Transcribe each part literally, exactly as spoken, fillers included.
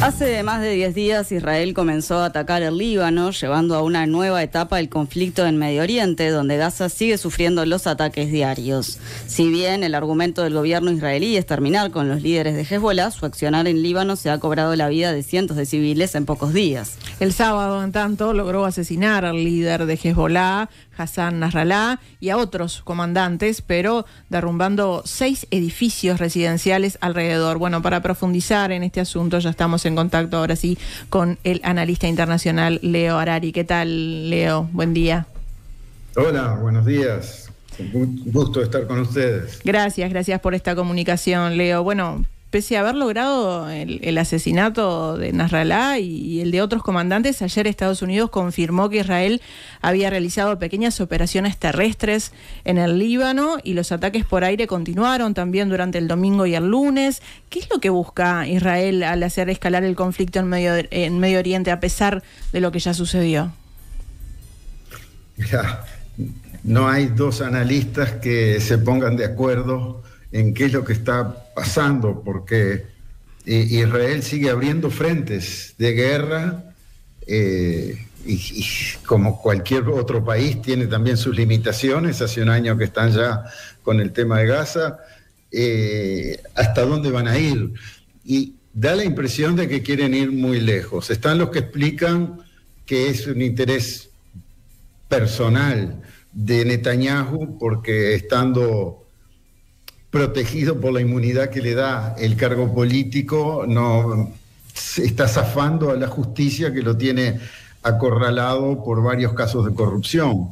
Hace más de diez días Israel comenzó a atacar el Líbano, llevando a una nueva etapa el conflicto en Medio Oriente, donde Gaza sigue sufriendo los ataques diarios. Si bien el argumento del gobierno israelí es terminar con los líderes de Hezbollah, su accionar en Líbano se ha cobrado la vida de cientos de civiles en pocos días. El sábado, en tanto, logró asesinar al líder de Hezbollah, Hassan Nasrallah, y a otros comandantes, pero derrumbando seis edificios residenciales alrededor. Bueno, para profundizar en este asunto ya estamos en contacto ahora sí con el analista internacional Leo Harari. ¿Qué tal, Leo? Buen día. Hola, buenos días. Un gusto estar con ustedes. Gracias, gracias por esta comunicación, Leo. Bueno, pese a haber logrado el, el asesinato de Nasrallah y, y el de otros comandantes, ayer Estados Unidos confirmó que Israel había realizado pequeñas operaciones terrestres en el Líbano y los ataques por aire continuaron también durante el domingo y el lunes. ¿Qué es lo que busca Israel al hacer escalar el conflicto en Medio, en Medio Oriente a pesar de lo que ya sucedió? Mira, no hay dos analistas que se pongan de acuerdo en qué es lo que está pasando, porque eh, Israel sigue abriendo frentes de guerra eh, y, y como cualquier otro país tiene también sus limitaciones. Hace un año que están ya con el tema de Gaza. Eh, ¿hasta dónde van a ir? Y da la impresión de que quieren ir muy lejos. Están los que explican que es un interés personal de Netanyahu, porque estando protegido por la inmunidad que le da el cargo político, no se está zafando a la justicia, que lo tiene acorralado por varios casos de corrupción.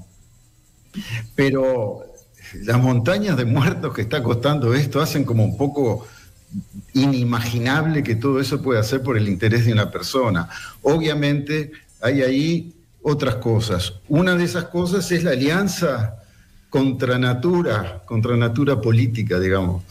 Pero las montañas de muertos que está costando esto hacen como un poco inimaginable que todo eso pueda ser por el interés de una persona. Obviamente hay ahí otras cosas. Una de esas cosas es la alianza contra natura, contra natura política, digamos,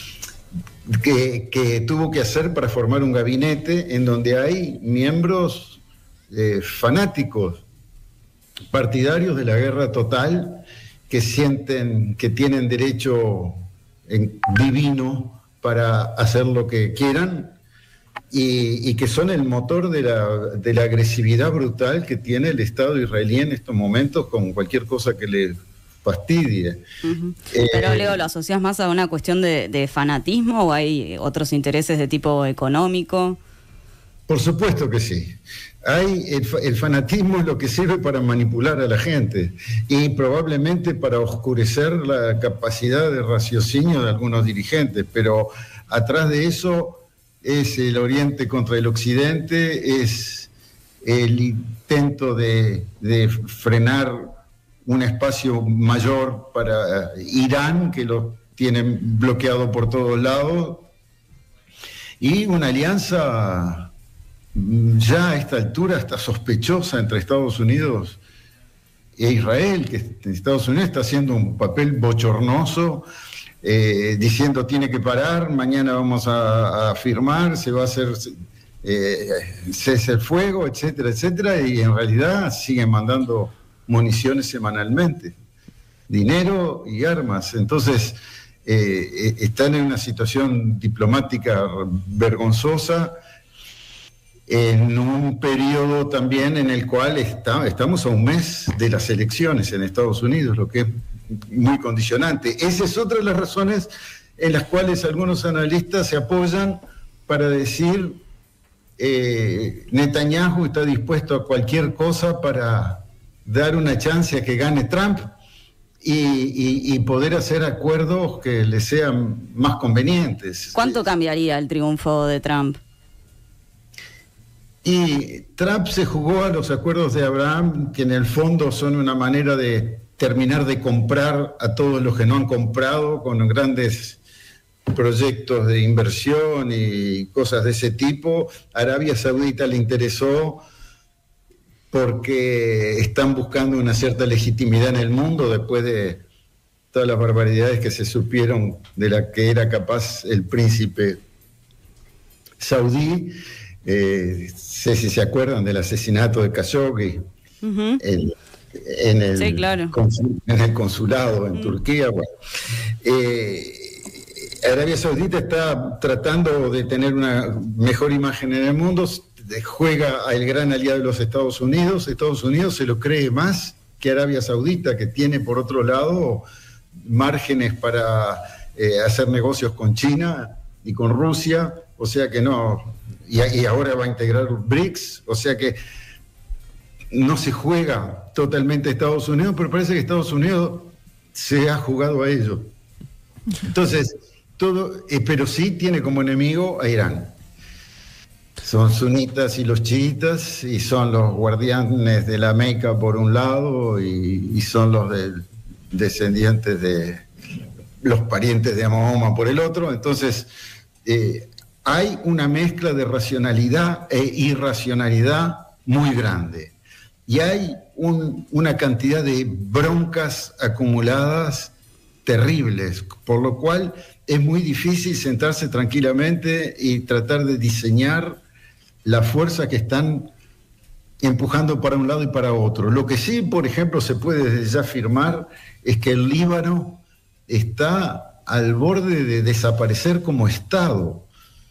que, que tuvo que hacer para formar un gabinete en donde hay miembros eh, fanáticos, partidarios de la guerra total, que sienten que tienen derecho en, divino para hacer lo que quieran y, y que son el motor de la, de la agresividad brutal que tiene el Estado israelí en estos momentos con cualquier cosa que le fastidie. Uh-huh. eh, Pero Leo, ¿lo asocias más a una cuestión de, de fanatismo o hay otros intereses de tipo económico? Por supuesto que sí. Hay el, el fanatismo es lo que sirve para manipular a la gente y probablemente para oscurecer la capacidad de raciocinio de algunos dirigentes, pero atrás de eso es el Oriente contra el Occidente, es el intento de, de frenar un espacio mayor para Irán, que lo tienen bloqueado por todos lados, y una alianza ya a esta altura está sospechosa entre Estados Unidos e Israel, que Estados Unidos está haciendo un papel bochornoso, eh, diciendo tiene que parar, mañana vamos a, a firmar, se va a hacer eh, cese el fuego, etcétera, etcétera, y en realidad siguen mandando municiones semanalmente, dinero y armas. Entonces eh, están en una situación diplomática vergonzosa, en un periodo también en el cual está, estamos a un mes de las elecciones en Estados Unidos, lo que es muy condicionante. Esa es otra de las razones en las cuales algunos analistas se apoyan para decir eh, Netanyahu está dispuesto a cualquier cosa para dar una chance a que gane Trump y, y, y poder hacer acuerdos que le sean más convenientes. ¿Cuánto cambiaría el triunfo de Trump? Y Trump se jugó a los acuerdos de Abraham, que en el fondo son una manera de terminar de comprar a todos los que no han comprado con grandes proyectos de inversión y cosas de ese tipo. Arabia Saudita le interesó porque están buscando una cierta legitimidad en el mundo después de todas las barbaridades que se supieron de la que era capaz el príncipe saudí. Eh, sé si se acuerdan del asesinato de Khashoggi, uh-huh. el, en, el sí, claro. consul, en el consulado en uh-huh. Turquía. Bueno, eh, Arabia Saudita está tratando de tener una mejor imagen en el mundo, juega al gran aliado de los Estados Unidos. Estados Unidos se lo cree más que Arabia Saudita, que tiene por otro lado márgenes para eh, hacer negocios con China y con Rusia, o sea que no, y, y ahora va a integrar BRICS, o sea que no se juega totalmente a Estados Unidos, pero parece que Estados Unidos se ha jugado a ello. Entonces, todo, eh, pero sí tiene como enemigo a Irán. Son sunitas y los chiitas, y son los guardianes de la Meca por un lado, y, y son los de, descendientes de los parientes de Mahoma por el otro. Entonces, eh, hay una mezcla de racionalidad e irracionalidad muy grande. Y hay un, una cantidad de broncas acumuladas terribles, por lo cual es muy difícil sentarse tranquilamente y tratar de diseñar la fuerza que están empujando para un lado y para otro. Lo que sí, por ejemplo, se puede desde ya afirmar es que el Líbano está al borde de desaparecer como Estado.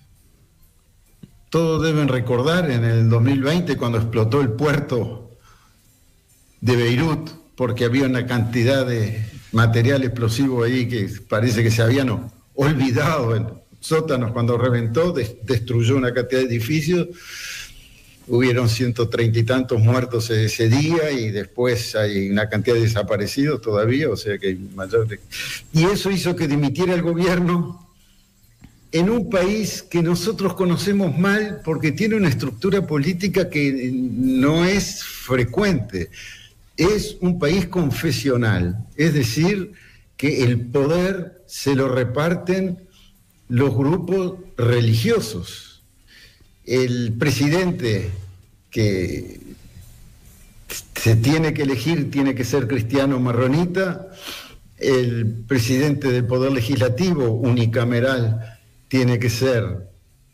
Todos deben recordar en el dos mil veinte, cuando explotó el puerto de Beirut, porque había una cantidad de material explosivo ahí que parece que se habían olvidado en sótanos. Cuando reventó, des- destruyó una cantidad de edificios. Hubieron ciento treinta y tantos muertos ese día, y después hay una cantidad de desaparecidos todavía, o sea que hay mayor de... Y eso hizo que dimitiera el gobierno en un país que nosotros conocemos mal, porque tiene una estructura política que no es frecuente. Es un país confesional, es decir, que el poder se lo reparten los grupos religiosos. El presidente que se tiene que elegir tiene que ser cristiano marronita, el presidente del Poder Legislativo unicameral tiene que ser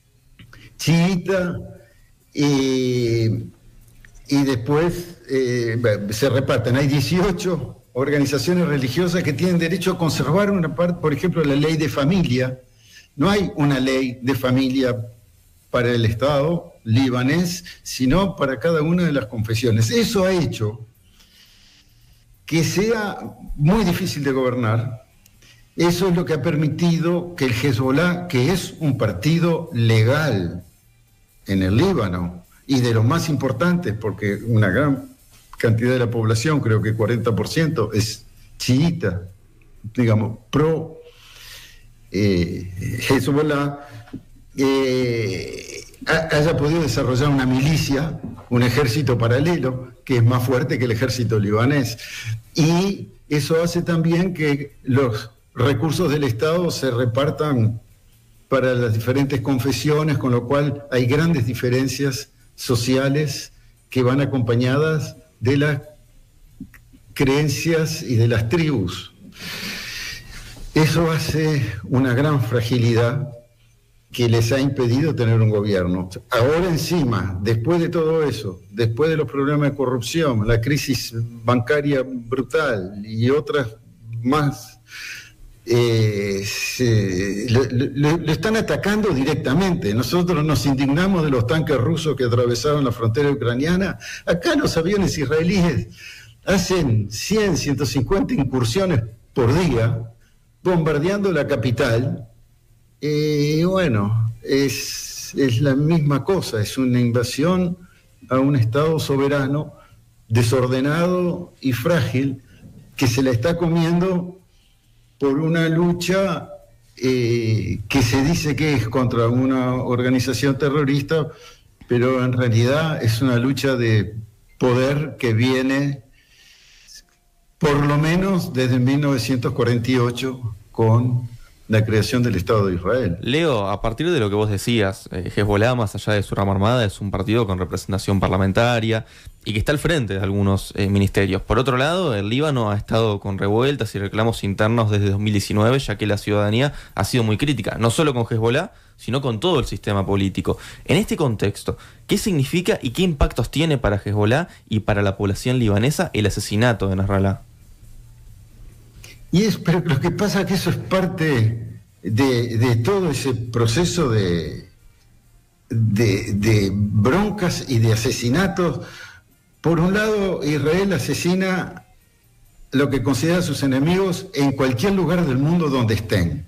chiita, y, y después eh, se reparten. Hay dieciocho organizaciones religiosas que tienen derecho a conservar una parte, por ejemplo, la ley de familia. No hay una ley de familia para el Estado libanés, sino para cada una de las confesiones. Eso ha hecho que sea muy difícil de gobernar. Eso es lo que ha permitido que el Hezbollah, que es un partido legal en el Líbano, y de los más importantes, porque una gran cantidad de la población, creo que cuarenta por ciento, es chiita, digamos, pro eh, Hezbollah, eh, haya podido desarrollar una milicia, un ejército paralelo, que es más fuerte que el ejército libanés. Y eso hace también que los recursos del Estado se repartan para las diferentes confesiones, con lo cual hay grandes diferencias sociales que van acompañadas de las creencias y de las tribus. Eso hace una gran fragilidad que les ha impedido tener un gobierno. Ahora encima, después de todo eso, después de los problemas de corrupción, la crisis bancaria brutal y otras más, eh, se, le, le, le están atacando directamente. Nosotros nos indignamos de los tanques rusos que atravesaron la frontera ucraniana. Acá los aviones israelíes hacen cien, ciento cincuenta incursiones por día, bombardeando la capital. Y eh, bueno, es, es la misma cosa, es una invasión a un Estado soberano, desordenado y frágil, que se la está comiendo por una lucha eh, que se dice que es contra una organización terrorista, pero en realidad es una lucha de poder que viene por lo menos desde mil novecientos cuarenta y ocho con la creación del Estado de Israel. Leo, a partir de lo que vos decías, eh, Hezbollah, más allá de su rama armada, es un partido con representación parlamentaria y que está al frente de algunos eh, ministerios. Por otro lado, el Líbano ha estado con revueltas y reclamos internos desde dos mil diecinueve, ya que la ciudadanía ha sido muy crítica, no solo con Hezbollah, sino con todo el sistema político. En este contexto, ¿qué significa y qué impactos tiene para Hezbollah y para la población libanesa el asesinato de Nasrallah? Y es, pero lo que pasa es que eso es parte de, de todo ese proceso de, de, de broncas y de asesinatos. Por un lado, Israel asesina lo que considera sus enemigos en cualquier lugar del mundo donde estén.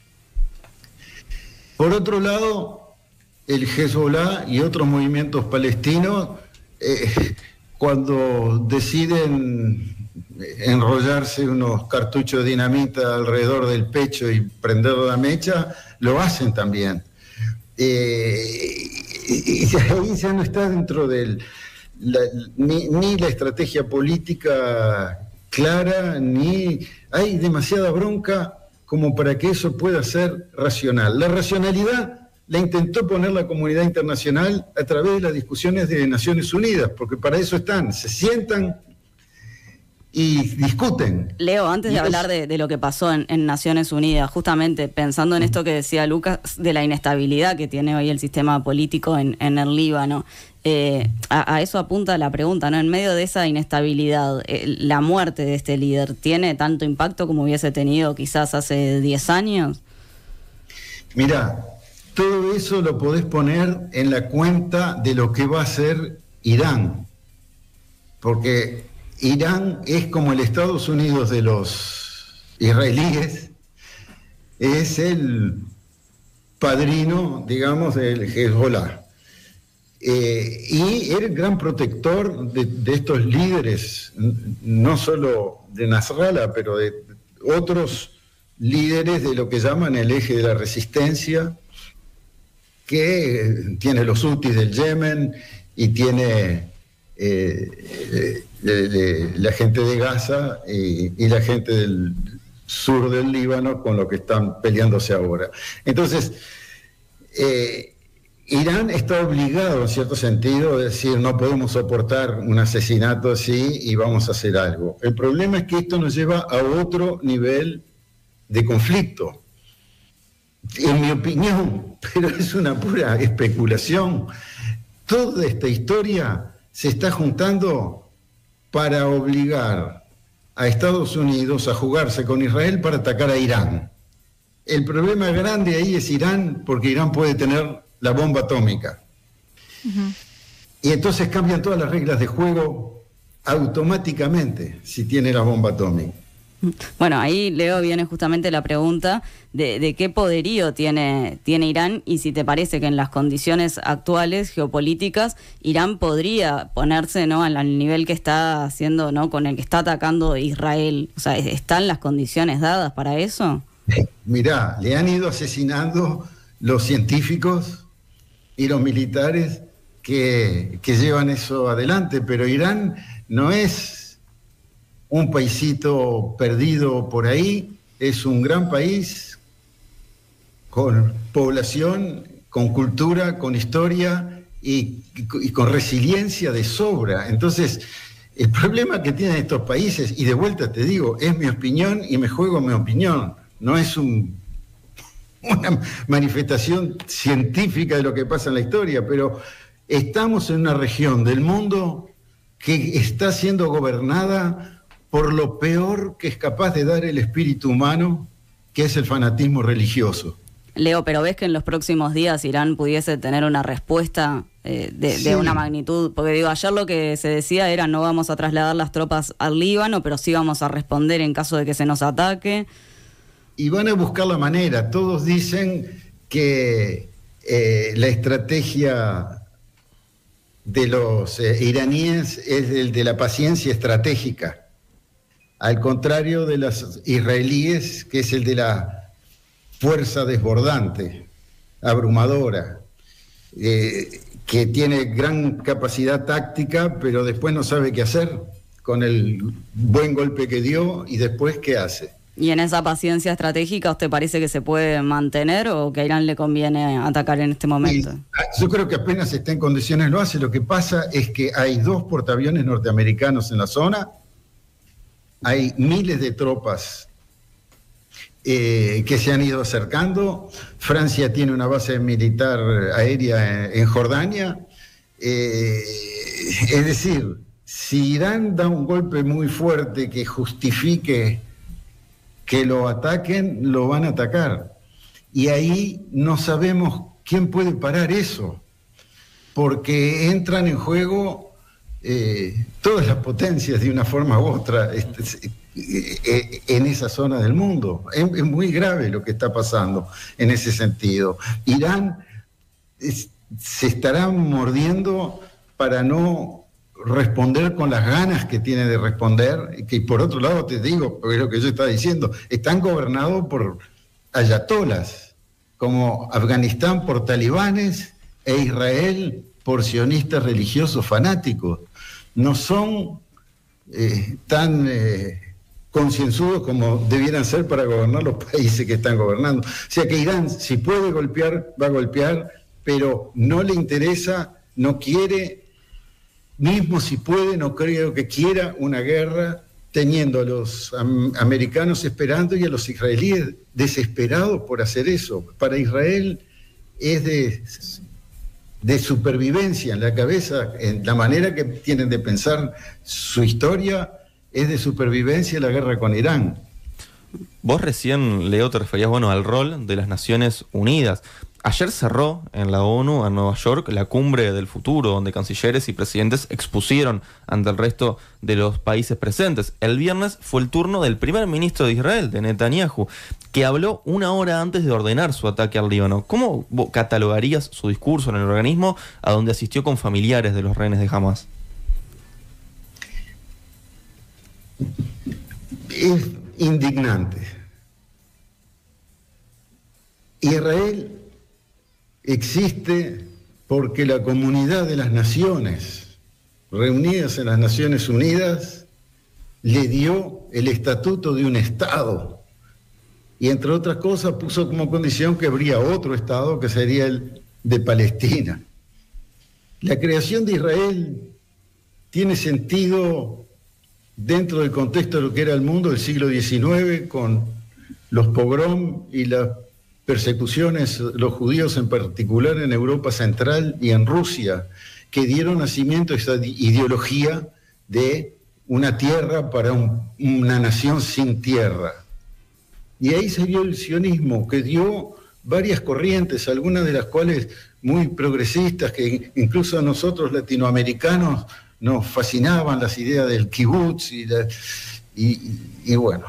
Por otro lado, el Hezbollah y otros movimientos palestinos, eh, cuando deciden enrollarse unos cartuchos de dinamita alrededor del pecho y prender la mecha, lo hacen también. Eh, y, y ahí ya no está dentro del... La, ni, ni la estrategia política clara, ni hay demasiada bronca como para que eso pueda ser racional. La racionalidad la intentó poner la comunidad internacional a través de las discusiones de Naciones Unidas, porque para eso están, se sientan y discuten. Leo, antes de hablar de, de lo que pasó en, en Naciones Unidas, justamente pensando en esto que decía Lucas, de la inestabilidad que tiene hoy el sistema político en, en el Líbano, eh, a, a eso apunta la pregunta, ¿no? En medio de esa inestabilidad, eh, ¿la muerte de este líder tiene tanto impacto como hubiese tenido quizás hace diez años? Mirá, todo eso lo podés poner en la cuenta de lo que va a hacer Irán, porque Irán es como el Estados Unidos de los israelíes, es el padrino, digamos, del Hezbollah. Eh, y era el gran protector de, de estos líderes, no solo de Nasrallah, pero de otros líderes de lo que llaman el eje de la resistencia, que tiene los hutis del Yemen y tiene eh, de, de, la gente de Gaza y, y la gente del sur del Líbano con lo que están peleándose ahora. Entonces, eh, Irán está obligado, en cierto sentido, a decir no podemos soportar un asesinato así y vamos a hacer algo. El problema es que esto nos lleva a otro nivel de conflicto. En mi opinión, pero es una pura especulación, toda esta historia se está juntando para obligar a Estados Unidos a jugarse con Israel para atacar a Irán. El problema grande ahí es Irán, porque Irán puede tener la bomba atómica. Uh-huh. Y entonces cambian todas las reglas de juego automáticamente si tiene la bomba atómica. Bueno, ahí, Leo, viene justamente la pregunta de, de qué poderío tiene, tiene Irán y si te parece que en las condiciones actuales geopolíticas Irán podría ponerse, ¿no?, al nivel que está haciendo, ¿no?, con el que está atacando Israel. O sea, ¿están las condiciones dadas para eso? Mirá, le han ido asesinando los científicos y los militares que, que llevan eso adelante, pero Irán no es un paisito perdido por ahí, es un gran país con población, con cultura, con historia y, y con resiliencia de sobra. Entonces, el problema que tienen estos países, y de vuelta te digo, es mi opinión y me juego mi opinión, no es un, una manifestación científica de lo que pasa en la historia, pero estamos en una región del mundo que está siendo gobernada por lo peor que es capaz de dar el espíritu humano, que es el fanatismo religioso. Leo, pero ¿ves que en los próximos días Irán pudiese tener una respuesta eh, de, sí. de una magnitud? Porque digo, ayer lo que se decía era no vamos a trasladar las tropas al Líbano, pero sí vamos a responder en caso de que se nos ataque. Y van a buscar la manera. Todos dicen que eh, la estrategia de los eh, iraníes es el de la paciencia estratégica, al contrario de los israelíes, que es el de la fuerza desbordante, abrumadora, eh, que tiene gran capacidad táctica, pero después no sabe qué hacer con el buen golpe que dio y después qué hace. ¿Y en esa paciencia estratégica usted parece que se puede mantener o que a Irán le conviene atacar en este momento? Y yo creo que apenas está en condiciones lo hace. Lo que pasa es que hay dos portaaviones norteamericanos en la zona, hay miles de tropas eh, que se han ido acercando. Francia tiene una base militar aérea en, en Jordania. Eh, es decir, si Irán da un golpe muy fuerte que justifique que lo ataquen, lo van a atacar. y ahí no sabemos quién puede parar eso, porque entran en juego eh, todas las potencias de una forma u otra este, eh, en esa zona del mundo. Es, es muy grave lo que está pasando en ese sentido. Irán es, se estará mordiendo para no responder con las ganas que tiene de responder, que por otro lado te digo, es lo que yo estaba diciendo, están gobernados por ayatolas, como Afganistán por talibanes e Israel por sionistas religiosos fanáticos. No son eh, tan eh, concienzudos como debieran ser para gobernar los países que están gobernando. O sea que Irán, si puede golpear, va a golpear, pero no le interesa, no quiere, mismo si puede, no creo que quiera una guerra, teniendo a los am- americanos esperando y a los israelíes desesperados por hacer eso. Para Israel es de, de supervivencia en la cabeza, en la manera que tienen de pensar su historia, es de supervivencia la guerra con Irán. Vos recién, Leo, te referías, bueno, al rol de las Naciones Unidas. Ayer cerró en la ONU, en Nueva York, la cumbre del futuro, donde cancilleres y presidentes expusieron ante el resto de los países presentes. El viernes fue el turno del primer ministro de Israel, de Netanyahu, que habló una hora antes de ordenar su ataque al Líbano. ¿Cómo catalogarías su discurso en el organismo a donde asistió con familiares de los rehenes de Hamás? Es indignante. Israel existe porque la comunidad de las naciones, reunidas en las Naciones Unidas, le dio el estatuto de un Estado. Y entre otras cosas puso como condición que habría otro Estado, que sería el de Palestina. La creación de Israel tiene sentido dentro del contexto de lo que era el mundo del siglo diecinueve, con los pogrom y las persecuciones, los judíos en particular en Europa Central y en Rusia, que dieron nacimiento a esa ideología de una tierra para un, una nación sin tierra. Y ahí se dio el sionismo, que dio varias corrientes, algunas de las cuales muy progresistas, que incluso a nosotros latinoamericanos nos fascinaban las ideas del kibutz y, la, y, y, y bueno.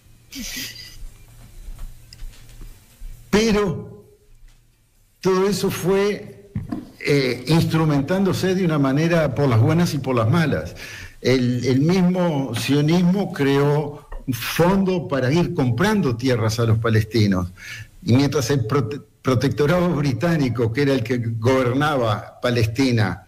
Pero todo eso fue eh, instrumentándose de una manera por las buenas y por las malas. El, el mismo sionismo creó un fondo para ir comprando tierras a los palestinos. Y mientras el prote- protectorado británico, que era el que gobernaba Palestina,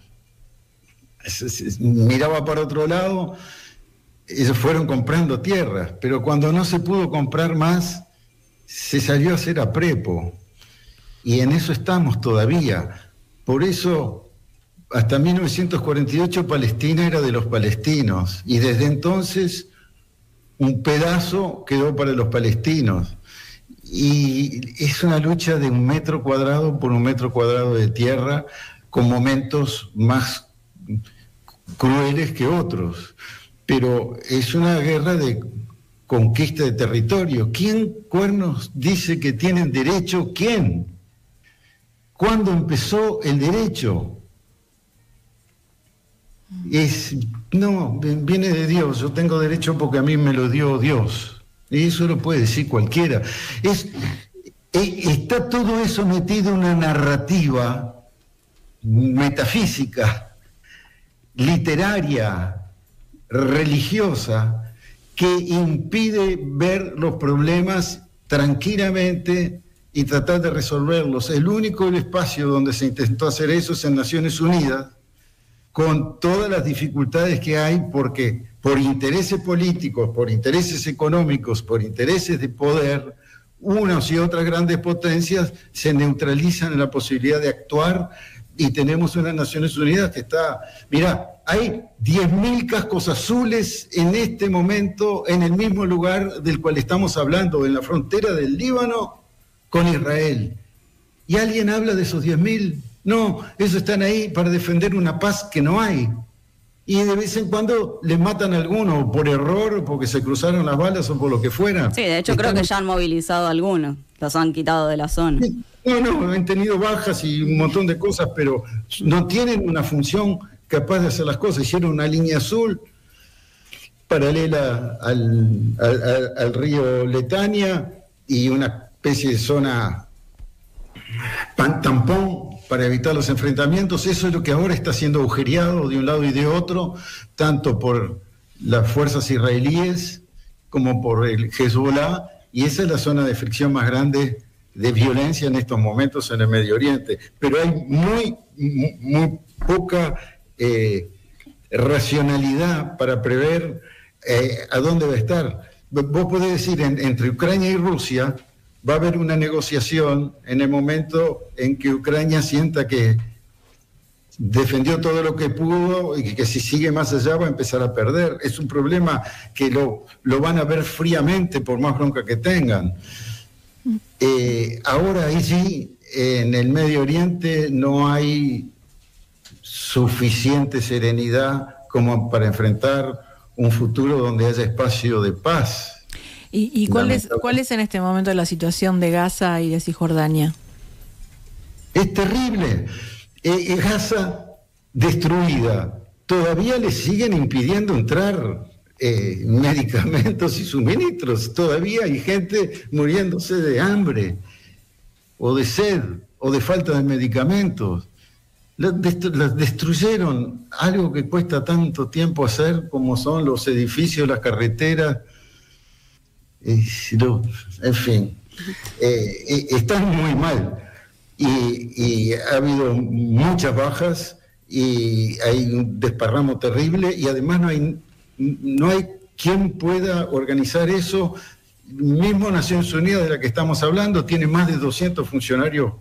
miraba para otro lado, ellos fueron comprando tierras, pero cuando no se pudo comprar más, se salió a hacer a prepo, y en eso estamos todavía. Por eso, hasta mil novecientos cuarenta y ocho Palestina era de los palestinos, y desde entonces un pedazo quedó para los palestinos, y es una lucha de un metro cuadrado por un metro cuadrado de tierra, con momentos más crueles que otros, pero es una guerra de conquista de territorio. ¿Quién cuernos dice que tienen derecho? ¿Quién? ¿Cuándo empezó el derecho? Es, no, viene de Dios. Yo tengo derecho porque a mí me lo dio Dios. Y eso lo puede decir cualquiera. Es, está todo eso metido en una narrativa metafísica, literaria, religiosa, que impide ver los problemas tranquilamente y tratar de resolverlos. El único espacio donde se intentó hacer eso es en Naciones Unidas, con todas las dificultades que hay, porque por intereses políticos, por intereses económicos, por intereses de poder, unas y otras grandes potencias se neutralizan en la posibilidad de actuar, y tenemos unas Naciones Unidas que está... Mirá, hay diez mil cascos azules en este momento en el mismo lugar del cual estamos hablando, en la frontera del Líbano con Israel. ¿Y alguien habla de esos diez mil? No, esos están ahí para defender una paz que no hay. Y de vez en cuando les matan a alguno por error, porque se cruzaron las balas o por lo que fuera. Sí, de hecho Están... creo que ya han movilizado a algunos. Los han quitado de la zona. No, no, han tenido bajas y un montón de cosas, pero no tienen una función capaz de hacer las cosas. Hicieron una línea azul paralela al, al, al, al río Letania y una especie de zona pan, tampón para evitar los enfrentamientos. Eso es lo que ahora está siendo agujereado de un lado y de otro, tanto por las fuerzas israelíes como por el Hezbollah, y esa es la zona de fricción más grande de violencia en estos momentos en el Medio Oriente. Pero hay muy, muy, muy poca eh, racionalidad para prever eh, a dónde va a estar. Vos podés decir, en, entre Ucrania y Rusia va a haber una negociación en el momento en que Ucrania sienta que defendió todo lo que pudo y que, que si sigue más allá va a empezar a perder. Es un problema que lo, lo van a ver fríamente por más bronca que tengan. Eh, ahora ahí sí, en el Medio Oriente no hay suficiente serenidad como para enfrentar un futuro donde haya espacio de paz. ¿Y, y cuál, es, cuál es en este momento la situación de Gaza y de Cisjordania? Es terrible. Eh, Gaza destruida. Todavía le siguen impidiendo entrar eh, medicamentos y suministros. Todavía hay gente muriéndose de hambre, o de sed, o de falta de medicamentos. Las destru- las destruyeron, algo que cuesta tanto tiempo hacer como son los edificios, las carreteras. Eh, lo, en fin, eh, eh, están muy mal. Y, y ha habido muchas bajas y hay un desparramo terrible, y además no hay, no hay quien pueda organizar eso. Mismo Naciones Unidas, de la que estamos hablando, tiene más de doscientos funcionarios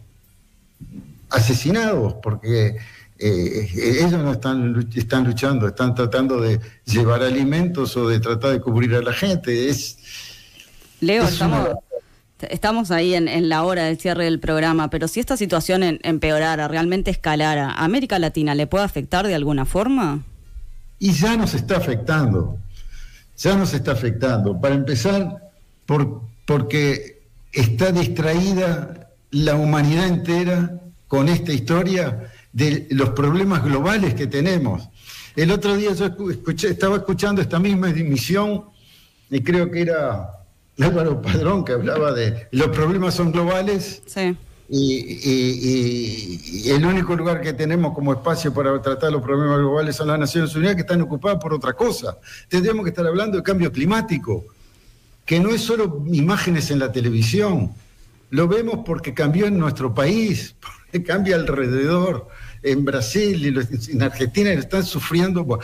asesinados porque eh, ellos no están, están luchando, están tratando de llevar alimentos o de tratar de cubrir a la gente. Es, Leo, es estamos... una... Estamos ahí en, en la hora del cierre del programa, pero si esta situación en, empeorara, realmente escalara, ¿a América Latina le puede afectar de alguna forma? Y ya nos está afectando, ya nos está afectando. Para empezar, por, porque está distraída la humanidad entera con esta historia de los problemas globales que tenemos. El otro día yo escuché, estaba escuchando esta misma emisión, y creo que era Álvaro Padrón, que hablaba de los problemas son globales. Sí. Y, y, y, y el único lugar que tenemos como espacio para tratar los problemas globales son las Naciones Unidas, que están ocupadas por otra cosa. Tendríamos que estar hablando de cambio climático, que no es solo imágenes en la televisión. Lo vemos porque cambió en nuestro país, porque cambia alrededor. En Brasil y en Argentina lo están sufriendo. Bueno,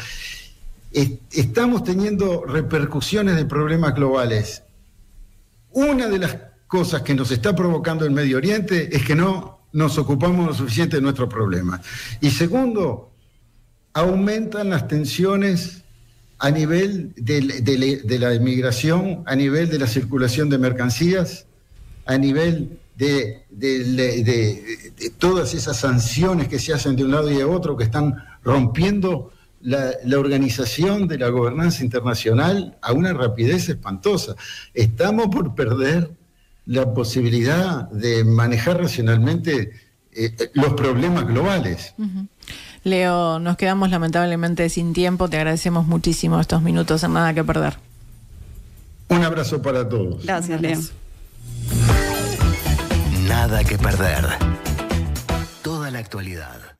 estamos teniendo repercusiones de problemas globales. Una de las cosas que nos está provocando el Medio Oriente es que no nos ocupamos lo suficiente de nuestros problemas. Y segundo, aumentan las tensiones a nivel de, de, de la inmigración, a nivel de la circulación de mercancías, a nivel de, de, de, de, de todas esas sanciones que se hacen de un lado y de otro, que están rompiendo La, la organización de la gobernanza internacional a una rapidez espantosa. Estamos por perder la posibilidad de manejar racionalmente eh, los problemas globales. Uh-huh. Leo, nos quedamos lamentablemente sin tiempo. Te agradecemos muchísimo estos minutos en Nada que Perder. Un abrazo para todos. Gracias, Leo. Nada que perder. Toda la actualidad.